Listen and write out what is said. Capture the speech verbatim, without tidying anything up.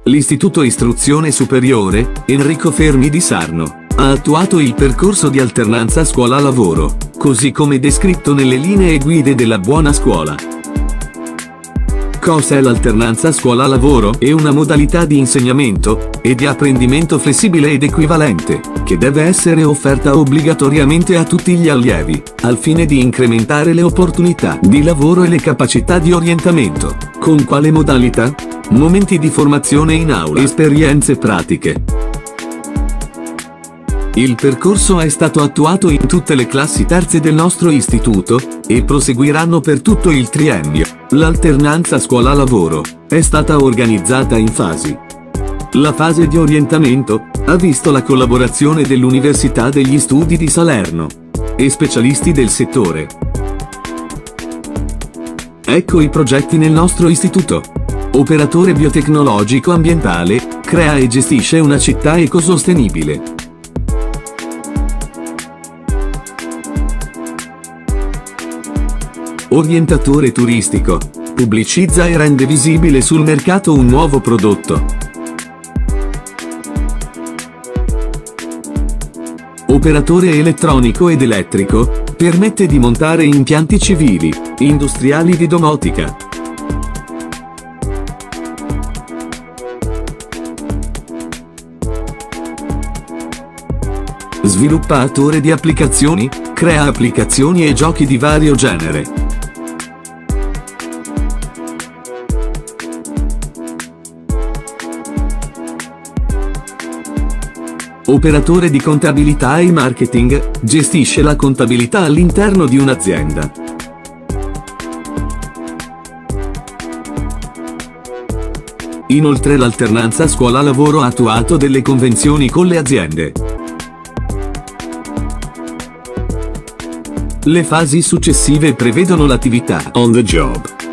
L'Istituto Istruzione Superiore Enrico Fermi di Sarno ha attuato il percorso di alternanza scuola-lavoro, così come descritto nelle linee guide della buona scuola. Cos'è l'alternanza scuola-lavoro? È una modalità di insegnamento e di apprendimento flessibile ed equivalente, che deve essere offerta obbligatoriamente a tutti gli allievi, al fine di incrementare le opportunità di lavoro e le capacità di orientamento. Con quale modalità? Momenti di formazione in aula, esperienze pratiche. Il percorso è stato attuato in tutte le classi terze del nostro istituto, e proseguiranno per tutto il triennio. L'alternanza scuola-lavoro è stata organizzata in fasi. La fase di orientamento ha visto la collaborazione dell'Università degli Studi di Salerno e specialisti del settore. Ecco i progetti nel nostro istituto. Operatore biotecnologico ambientale, crea e gestisce una città ecosostenibile. Orientatore turistico, pubblicizza e rende visibile sul mercato un nuovo prodotto. Operatore elettronico ed elettrico, permette di montare impianti civili, industriali di domotica. Sviluppatore di applicazioni, crea applicazioni e giochi di vario genere. Operatore di contabilità e marketing, gestisce la contabilità all'interno di un'azienda. Inoltre l'alternanza scuola-lavoro ha attuato delle convenzioni con le aziende. Le fasi successive prevedono l'attività on the job.